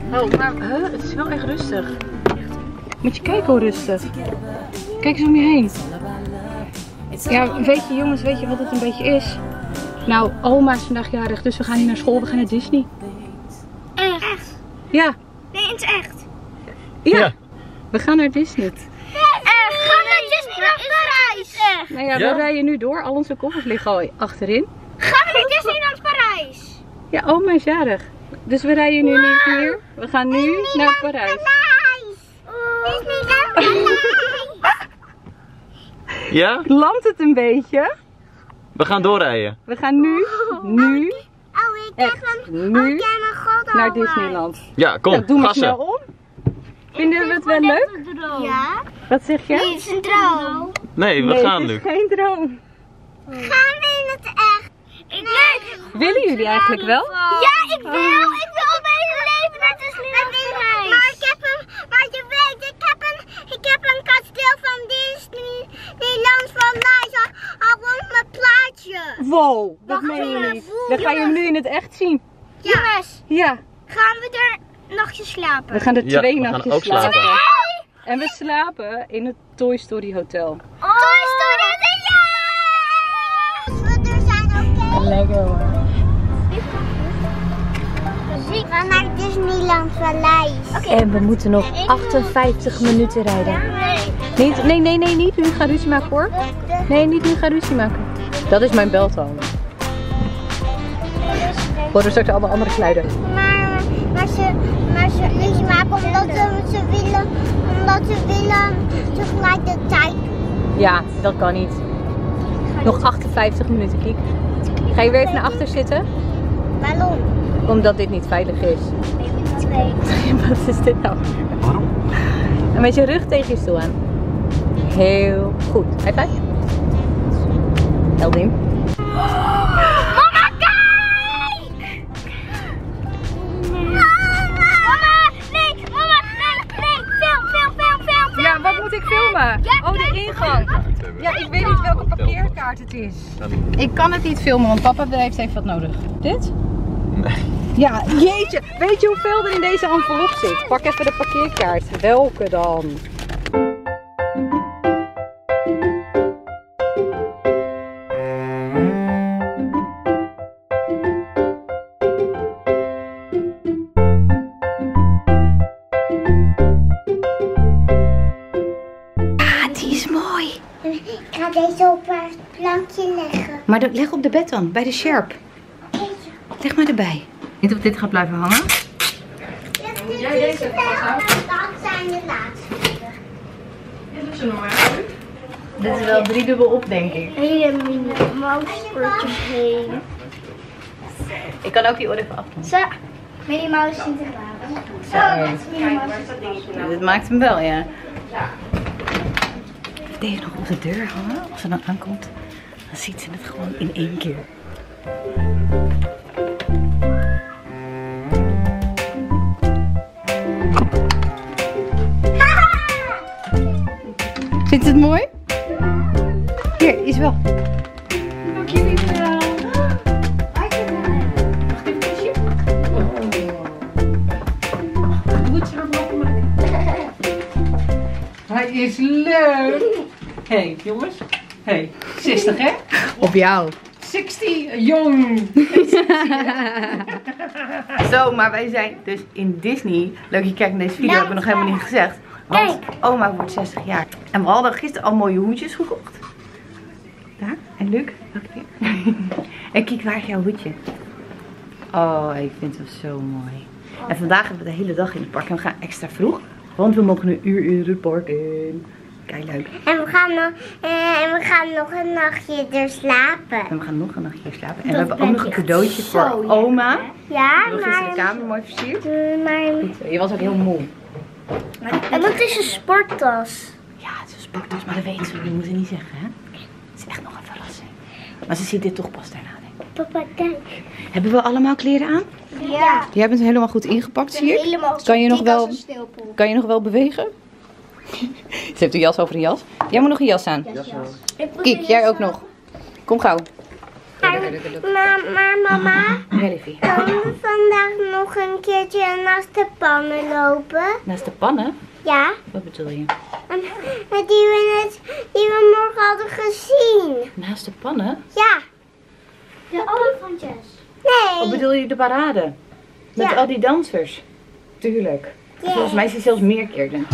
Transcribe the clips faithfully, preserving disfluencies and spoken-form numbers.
Oh, maar huh? Het is wel echt rustig. Moet je kijken hoe rustig. Kijk eens om je heen. Ja, weet je jongens, weet je wat het een beetje is? Nou, oma is vandaag jarig, dus we gaan niet naar school, we gaan naar Disney. Echt? Ja. Nee, het is echt. Ja. Ja. We gaan naar Disney. Echt? Gaan we naar Disneyland Parijs? Echt? Nou ja, Ja? we rijden nu door. Al onze koffers liggen al achterin. Gaan we naar Disneyland Parijs? Ja, oma is jarig. Dus we rijden nu niet meer. We gaan nu naar Parijs. Disneyland Parijs. Ja? Landt het een beetje? We gaan doorrijden. We gaan nu, nu, Oh, ik echt heb een, nu ik heb een god naar Disneyland. Ja, kom, Nou, doe maar gassen. snel om. Vinden we het wel leuk? Ja? Wat zeg je? Nee, het is een droom. Nee, we Nee, gaan, het Luc. is geen droom. Gaan we in het echt? Ik nee. Willen jullie eigenlijk wel? Ja, ik wil. Ik wil mijn leven naar Disneyland Parijs. Maar ik heb een, maar je weet, ik heb een, ik heb een kasteel van Disneyland van Parijs al rond mijn plaatje. Wow, dat Wacht meen je even. niet. Dan ga je hem nu in het echt zien. Jongens, Ja, gaan we er nachtjes slapen? we gaan er Ja, twee we gaan nachtjes ook slapen. slapen. Nee! En we slapen in het Toy Story Hotel. Toy Story is een ja! Als we er zijn, oké? Lekker hoor. We gaan naar Disneyland Parijs. Oké. En we moeten nog achtenvijftig minuten rijden. Nee. Niet, nee, nee, nee, niet nu gaan ruzie maken hoor. Nee, niet nu gaan ruzie maken. Dat is mijn beltoon. Worden straks allemaal andere geluiden. Maar, maar ze, maar ze ruzie maken omdat ze, ze willen, omdat ze willen tegelijkertijd. Ja, dat kan niet. Nog achtenvijftig minuten, Kiek. Ga je weer even naar achter zitten? Waarom? Omdat dit niet veilig is. Ik niet weten. Wat is dit nou? Waarom? En met je rug tegen je stoel aan. Heel goed. High five. Eldin. Mama, kijk! Mama, nee, mama, nee, nee, film, film, film, film, film. Ja, wat moet ik filmen? Oh, de ingang. Ja, ik weet niet welke parkeerkaart het is. Ik kan het niet filmen, want papa heeft even wat nodig. Dit? Nee. Ja, jeetje. Weet je hoeveel er in deze envelop zit? Pak even de parkeerkaart. Welke dan? Ah, die is mooi. Ik ga deze op het plankje leggen. Maar de- leg op de bed dan, bij de Sharp. Leg maar erbij. Niet of dit gaat blijven hangen? Jij deze even vasthouden. Dat zijn de laatste. Dit is er nog maar. Dit is wel drie dubbel op, denk ik. Hele mini mousesportjes heen. Ik kan ook die oor even afdoen. Zo, Minnie Mouse Sinterklaas. Zo. Oh, dat is Minnie Mouse. Dit maakt hem wel, ja. Deze nog op de deur hangen. Als ze dan aankomt, dan ziet ze het gewoon in één keer. Vindt je het mooi? Hier, is wel. Dank jullie wel. Mag ik even een kusje? Moet je nog wat maken? Hij is leuk. Hé, hey, jongens. Hé, hey, zestig hè? Op jou. zestig, jong. Zo, maar wij zijn dus in Disney. Leuk je kijkt naar deze video, hebben we nog helemaal niet gezegd. Want oma wordt zestig jaar. En we hadden gisteren al mooie hoedjes gekocht. Daar. En Luc, welke keer? En kijk, waar is jouw hoedje? Oh, ik vind het zo mooi. En vandaag hebben we de hele dag in het park. En we gaan extra vroeg. Want we mogen een uur in het park in. Kijk, leuk. En we gaan nog, eh, en we gaan nog een nachtje er slapen. En we gaan nog een nachtje slapen. En we hebben ook nog een cadeautje voor oma. Ja, We hebben gisteren de maar... kamer mooi versierd. eh, maar... Je was ook heel moe. En dat is een sporttas. Ja, het is een sporttas, maar dat weten ze. Dat moeten we niet zeggen, hè? Het is echt nog een verrassing. Maar ze ziet dit toch pas daarna, denk ik. Papa, kijk. Hebben we allemaal kleren aan? Ja. Jij bent helemaal goed ingepakt, zie ik. Helemaal Kan je nog dik wel- als een sneeuwpop. Kan je nog wel bewegen? Ze heeft een jas over een jas. Jij moet nog een jas aan. Kijk, jij ook nog. Kom gauw. Maar, maar mama, Ja, liefie. kunnen we vandaag nog een keertje naast de pannen lopen? Naast de pannen? Ja. Wat bedoel je? En, en die, we net, die we morgen hadden gezien. Naast de pannen? Ja. De olifantjes. Nee. Of bedoel je de parade? Met Ja. al die dansers? Tuurlijk. Ja. Volgens mij is die zelfs meer keer dan.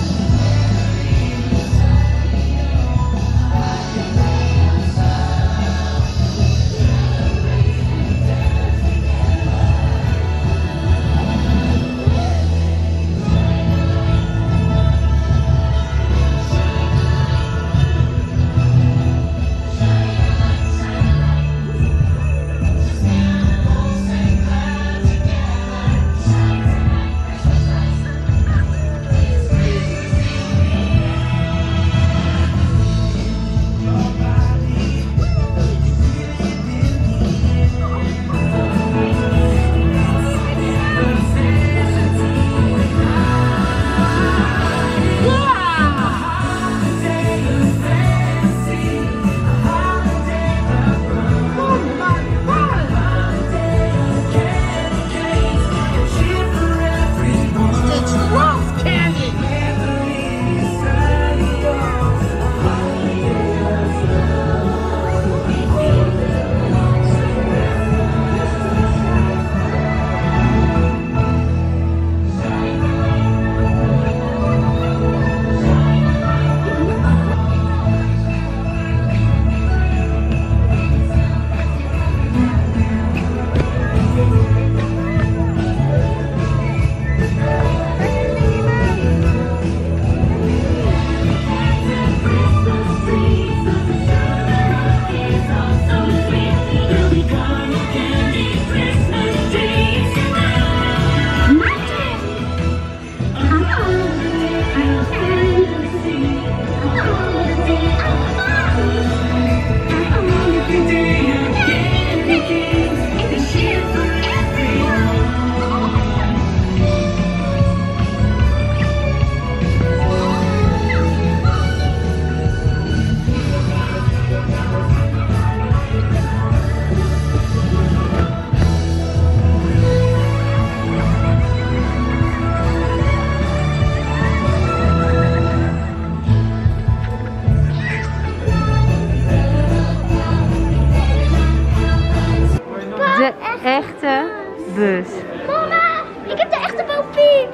De echte bus. Mama, ik heb de echte Bopie.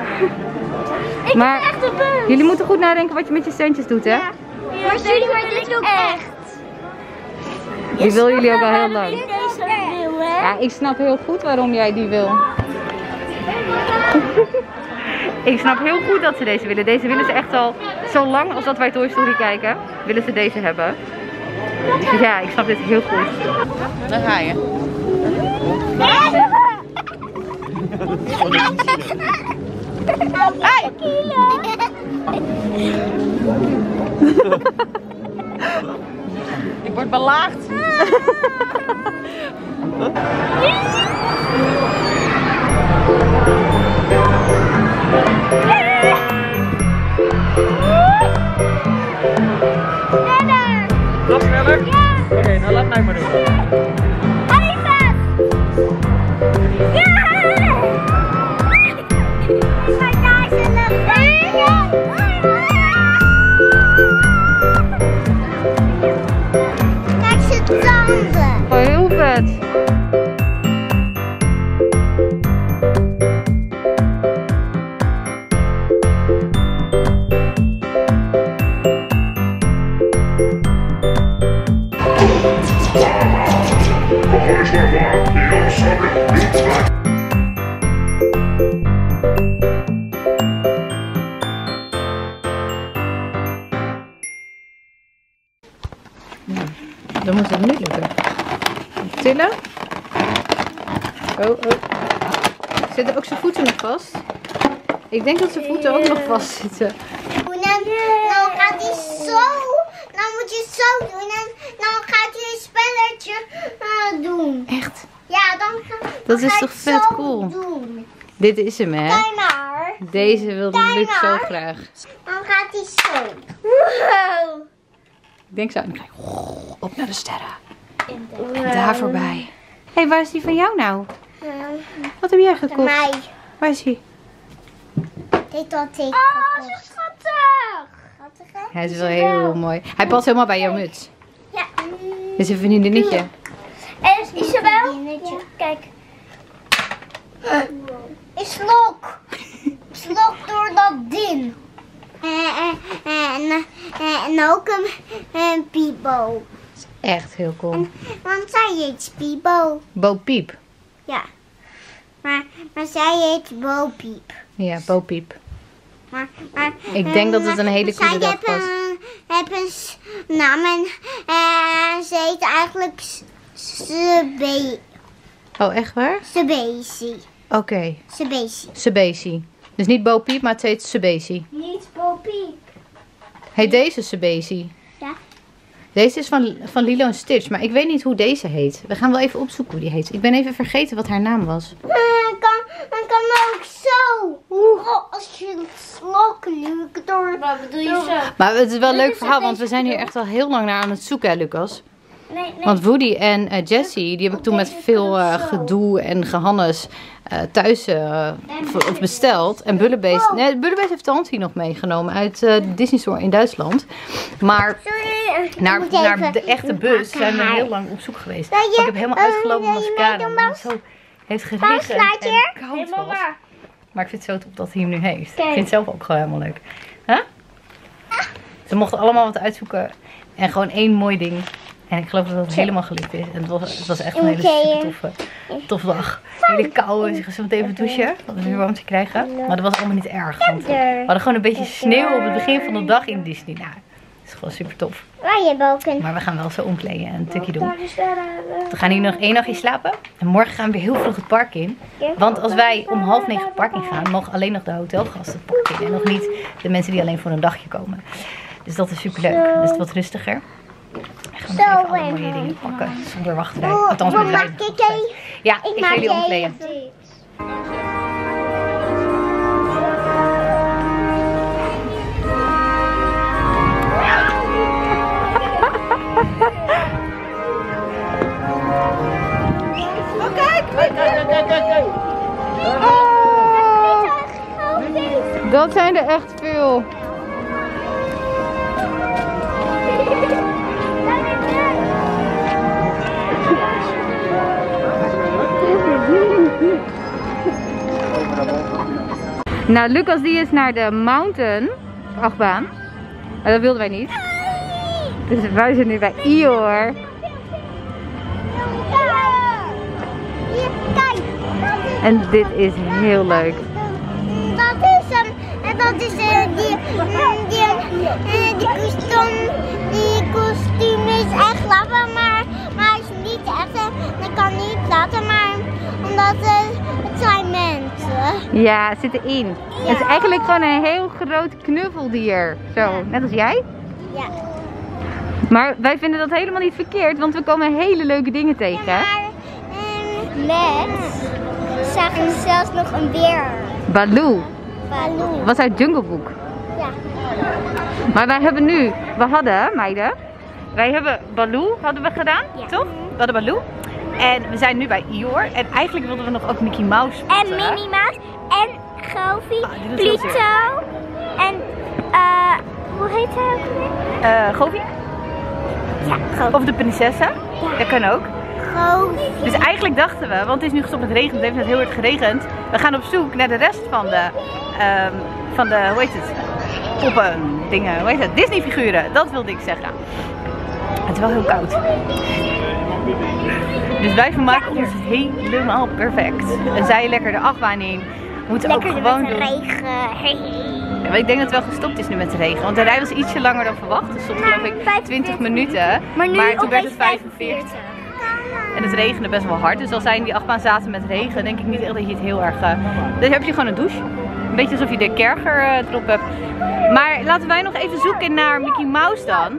Ik Maar heb de echte bus. jullie moeten goed nadenken wat je met je centjes doet, hè? Ja. Maar jullie, maar dit is ook echt. Die wil jullie ook al heel lang. Deze wil, hè? Ja, ik snap heel goed waarom jij die wil. Ik snap heel goed dat ze deze willen. Deze willen ze echt al zo lang als dat wij Toy Story kijken. Willen ze deze hebben. Dus ja, ik snap dit heel goed. Daar ga je. Hey! Ik word belaagd. Nog sneller? Ja. Oké, okay, nou laat mij maar doen. Olifant! Ja! Maar daar is een kijk ze tanden. Oh, heel vet. Dan moet het nu lukken. Tillen. Oh, oh. Zitten ook zijn voeten nog vast? Ik denk dat zijn voeten ook nog vast zitten. En dan, dan gaat hij zo, dan moet je zo doen en dan gaat hij een spelletje uh, doen. Echt? Ja, dan, ga, Dat dan is ga toch ik vet zo cool? doen. Dit is hem, hè? Kijk maar. Deze wilde Kijk Luc zo maar. graag. Dan gaat hij zo. Wow. Ik denk zo. En dan ga je op naar de sterren. Daar voorbij. Hé, hey, waar is die van jou nou? Wat heb jij gekocht? Mij. Waar is hij? Dit had ik. Oh, zo schattig. Schattig, hè? Hij is wel heel mooi. Hij past helemaal bij jouw muts. Ja. Dit is een vriendinnetje. En Isabel, kijk. Ik slok. Ik slok door dat ding. En, en, en ook een, een Pipo. Echt heel cool. Want zij heet Pipo. Bo Piep. Ja. Maar, maar zij heet Bo Piep. Ja, Bo Piep. Maar, maar, Ik denk dat het een hele coole dag was. Zij hebben een naam en, en ze heet eigenlijk Sebe. Oh, echt waar? Sebesi. Oké. Okay. Sebesi. Sebesi. Dus niet Bo Piep, maar het heet Sebesi. Niet Bo Piep. Heet deze Sebesi? Ja. Deze is van, van Lilo en Stitch, maar ik weet niet hoe deze heet. We gaan wel even opzoeken hoe die heet. Ik ben even vergeten wat haar naam was. Uh, kan, dan kan ook zo. Oh, als je het slokken nu door. Wat bedoel je zo? Maar het is wel een leuk verhaal, want we zijn hier echt al heel lang naar aan het zoeken, hè, Lucas? Nee, nee. Want Woody en uh, Jessie, die heb ik toen met veel uh, gedoe en gehannes uh, thuis uh, of besteld. En Bullebeest, nee, Bullebeest heeft Tanti nog meegenomen uit uh, de Disney Store in Duitsland. Maar naar, naar de echte bus zijn we heel lang op zoek geweest. Ik heb helemaal uitgelopen op mascara, omdat het zo heeft geregend en koud was. Maar ik vind het zo top dat hij hem nu heeft. Ik vind het zelf ook gewoon helemaal leuk. Huh? Ze mochten allemaal wat uitzoeken en gewoon één mooi ding. En ik geloof dat het helemaal gelukt is. En het was, het was echt een hele super toffe, toffe dag. Hele koude, ze gaan zo meteen even douchen. Om het weer warm te krijgen. Maar dat was allemaal niet erg. Want we hadden gewoon een beetje sneeuw op het begin van de dag in Disney. Nou, dat is gewoon super tof. Maar we gaan wel zo omkleden en een tukje doen. We gaan hier nog één nachtje slapen. En morgen gaan we weer heel vroeg het park in. Want als wij om half negen het park in gaan, mogen alleen nog de hotelgasten het park in. En nog niet de mensen die alleen voor een dagje komen. Dus dat is super leuk. Dus het is wat rustiger. Ik ga nog even alle mooie dingen pakken zonder wachtrij. Althans met rijden. Ja, ik ga jullie omkleden. Oh, kijk! Kijk, kijk, kijk, kijk! Oh, dat zijn er echt veel. Nou, Lucas die is naar de Mountain achtbaan. Maar dat wilden wij niet. Dus wij zijn nu bij Ior. En dit is heel leuk. Dat is hem. En dat is uh, die, mm, die, uh, die kostuum. Die kostuum is echt lachen, maar, maar hij is niet echt. En ik kan niet laten, maar omdat uh, het zijn mensen. Ja, het zit erin. Ja. Het is eigenlijk gewoon een heel groot knuffeldier. Zo, ja. Net als jij. Ja. Maar wij vinden dat helemaal niet verkeerd, want we komen hele leuke dingen tegen. Ja, maar um, net zagen we zelfs nog een beer. Baloo. Baloo. Was uit Jungle Book. Ja. Maar wij hebben nu, we hadden, meiden, wij hebben Baloo hadden we gedaan, ja. Toch? We hadden Baloo. En we zijn nu bij Ior. En eigenlijk wilden we nog ook Mickey Mouse spotten. En Minnie Mouse. En Goofy. Ah, Pluto. En, uh, hoe heet hij ook weer? Uh, Goofy? Ja, Goofy. Of de prinsessen. Ja. Dat kan ook. Goofy. Dus eigenlijk dachten we, want het is nu gestopt met regen, het heeft net heel hard geregend. We gaan op zoek naar de rest van de, um, van de, hoe heet het? Poppen, dingen, hoe heet het? Disney figuren, dat wilde ik zeggen. Het is wel heel koud. Dus wij vermaken ons helemaal perfect. En zij lekker de achtbaan in. We moeten lekker ook gewoon met de doen. regen. Ja, maar ik denk dat het wel gestopt is nu met de regen. Want de rij was ietsje langer dan verwacht. Dus soms geloof ik twintig minuten. Maar, nu maar toen werd het vijfenveertig. En het regende best wel hard. Dus als zij in die achtbaan zaten met regen, denk ik niet echt dat je het heel erg... Uh... Dan heb je gewoon een douche. Een beetje alsof je de kerker uh, erop hebt. Maar laten wij nog even zoeken naar Mickey Mouse dan.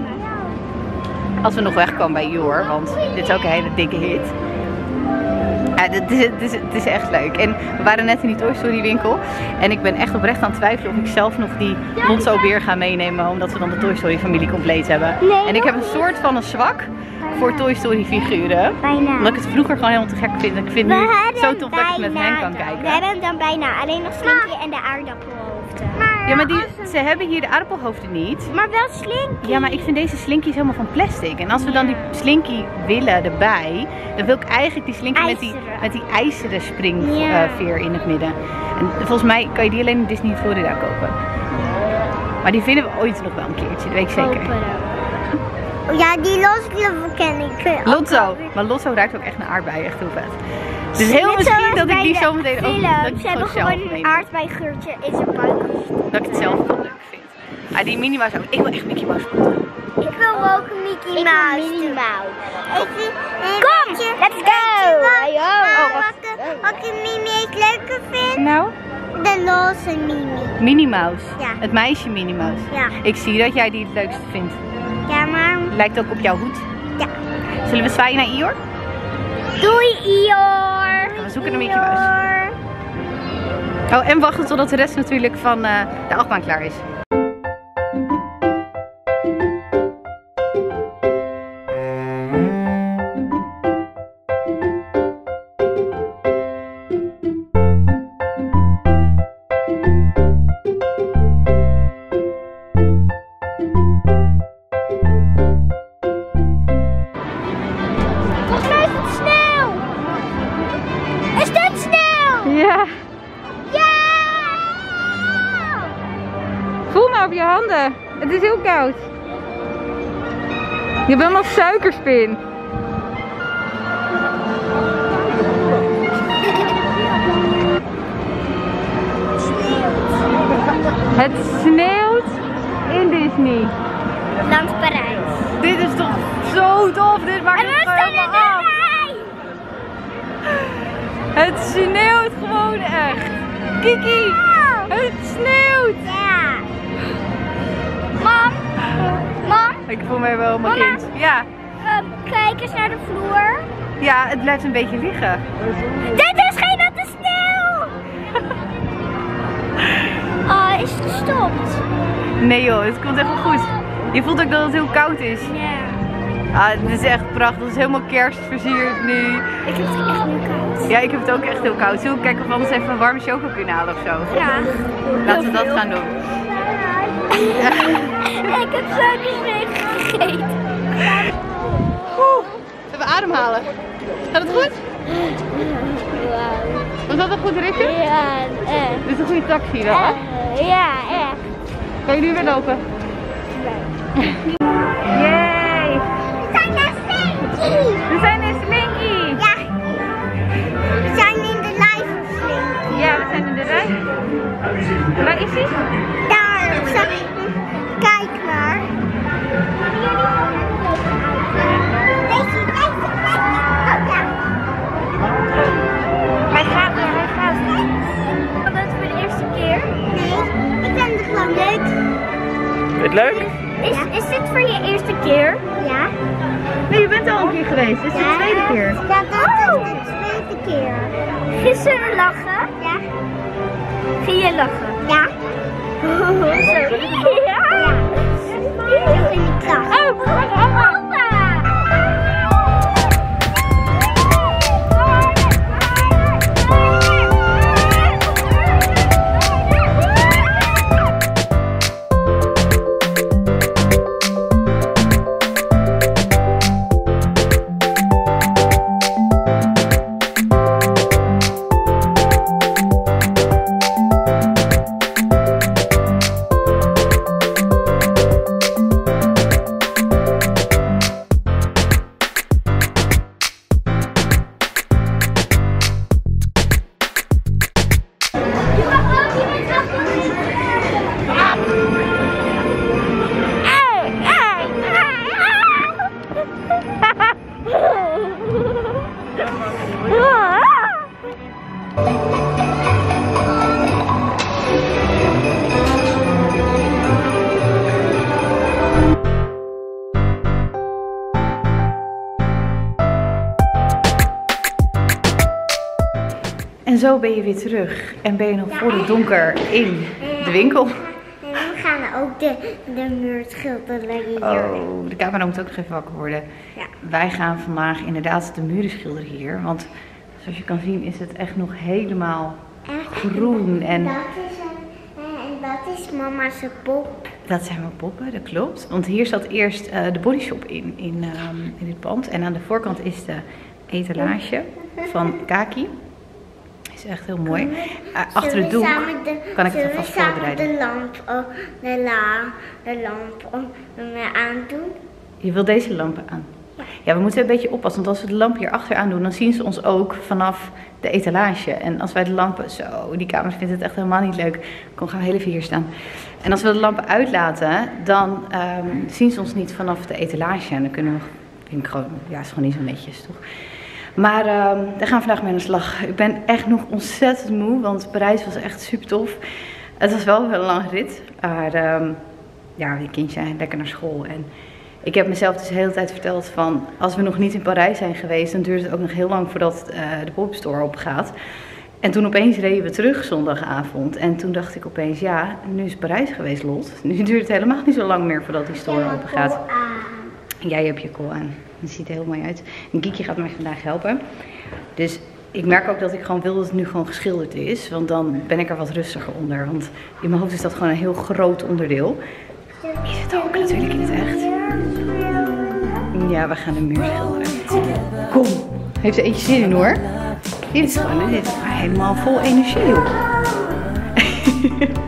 Als we nog wegkomen bij Ior, want dit is ook een hele dikke hit. Ja, het is, het, is, het is echt leuk. En we waren net in die Toy Story winkel. En ik ben echt oprecht aan het twijfelen of ik zelf nog die Lotso beer ga meenemen. Omdat we dan de Toy Story familie compleet hebben. Nee, en ik heb een soort van een zwak voor Toy Story figuren. Bijna. Omdat ik het vroeger gewoon helemaal te gek vind. Ik vind We nu hebben zo tof dat ik bijna met hen kan dan. kijken. We hebben hem dan bijna. Alleen nog Slinky en de aardappelhoofden. Maar, Ja, maar die, ze hebben hier de aardappelhoofden niet. maar wel Slinky. Ja, maar ik vind deze Slinky helemaal van plastic. En als we dan die Slinky willen erbij, dan wil ik eigenlijk die Slinky met die, IJzeren. met die ijzeren springveer Ja. in het midden. En volgens mij kan je die alleen in Disney Florida kopen. Maar die vinden we ooit nog wel een keertje, dat weet ik zeker. Ja, die Lotso ken ik. Lotso. Maar Lotso ruikt ook echt naar aardbeien, echt heel vet. Dus heel Net misschien zoals dat ik bij die de zo meteen ook dat ik films. het Ze hebben zelf gewoon een meeneem. aardbeigeurtje in zijn buik. Dat ik het zelf wel leuk vind. Ah, die Minnie Mouse ook. Ik wil echt Mickey Mouse spotten. Ik wil ook een Mickey Mouse. Minnie Mouse. Kom, let's go. Oh, wat? Wat ik Mimi het leuker vind? Nou? De losse Mimi. Minnie Mouse. Ja. Het meisje Minnie Mouse. Ja. Ik zie dat jij die het leukste vindt. Ja, maar... Lijkt ook op jouw hoed. Ja. Zullen we zwaaien naar Ior? Doei, Ior. We zoeken een Mickey Mouse. Oh, en wachten totdat de rest natuurlijk van uh, de achtbaan klaar is. Volgens mij is het snel. Is dit snel? Ja. Ja! Voel maar op je handen. Het is heel koud. Je bent helemaal suikerspin. Het sneeuwt in Disney. Langs Parijs. Dit is toch zo tof. Dit maakt En we het gewoon staan in helemaal de af. rij. Het sneeuwt gewoon echt. Kiki, het sneeuwt. Ja. Mam. Mam. Ik voel me wel mijn Mama. kind. Ja. Uh, kijk eens naar de vloer. Ja, het blijft een beetje liggen. Dit is geen natte sneeuw. Oh, is het gestopt? Nee joh, het komt echt wel goed. Je voelt ook dat het heel koud is. Ja. Ah, het is echt prachtig. Het is helemaal kerstversierd nu. Ik heb het echt nu koud. Ja, ik heb het ook echt heel koud. Zullen we kijken of we anders even een warme choco kunnen halen of zo? Graag. Laten we dat gaan doen. Ik heb suikersneek gegeten. Oeh, even ademhalen. Gaat het goed? Was dat een goed ritje? Ja, echt. Dit is een goede taxi wel, hè? Ja, echt. Kan je nu weer lopen? Yay! We zijn naar Slinky. We zijn in Slinky! Ja. We zijn in de live Slinky. Ja, we zijn in de rij. Waar is hij? Daar, zag ik. Kijk maar. Deze, deze, deze. Oh ja. Hij gaat er, hij gaat. Was dat voor de eerste keer? Nee, ik vind het gewoon leuk. Vind je het leuk? Is, is dit voor je eerste keer? Ja. Nee, je bent al een keer geweest. Dit is de tweede keer. Ja, dat is de tweede keer. Gisteren lachen? Ja. Ging je lachen? Ja. Zo. Ja. Ja. In de klas. Oh, zo ben je weer terug. En ben je nog voor het donker in de winkel. En we gaan ook de, de muur schilderen hier. Oh, de camera moet ook nog even wakker worden. Ja. Wij gaan vandaag inderdaad de muren schilderen hier. Want zoals je kan zien is het echt nog helemaal groen. En dat is, een, en dat is mama's pop. dat zijn mijn poppen, dat klopt. Want hier zat eerst uh, de bodyshop in, in, um, in dit pand. En aan de voorkant is de etalage van Kaki. Is echt heel mooi. Uh, achter het doek de, kan ik het alvast voorbereiden. de lamp, oh, de, la, de lamp oh, aandoen? Je wil deze lampen aan? Ja. Ja, we moeten een beetje oppassen. Want als we de lamp hier achteraan doen, dan zien ze ons ook vanaf de etalage. En als wij de lampen... Zo, die camera vindt het echt helemaal niet leuk. Kom, gaan we heel even hier staan. En als we de lampen uitlaten, dan um, zien ze ons niet vanaf de etalage. En dan kunnen we... Vind ik gewoon... Ja, is gewoon niet zo netjes, toch? Maar um, daar gaan we vandaag mee aan de slag. Ik ben echt nog ontzettend moe, want Parijs was echt super tof. Het was wel een lange rit. Maar um, ja, die kindjes zijn lekker naar school. En ik heb mezelf dus de hele tijd verteld van, als we nog niet in Parijs zijn geweest, dan duurt het ook nog heel lang voordat uh, de pop-up store open gaat. En toen opeens reden we terug zondagavond. En toen dacht ik opeens, ja, nu is Parijs geweest, Lot. Nu duurt het helemaal niet zo lang meer voordat die store open gaat. Jij hebt je kool aan. Het ziet er heel mooi uit. En Kiki gaat mij vandaag helpen. Dus ik merk ook dat ik gewoon wil dat het nu gewoon geschilderd is. Want dan ben ik er wat rustiger onder. Want in mijn hoofd is dat gewoon een heel groot onderdeel. Is het ook natuurlijk in het echt. Ja, we gaan de muur schilderen. Kom. Heeft er eentje zin in hoor. Dit is gewoon dit is helemaal vol energie joh.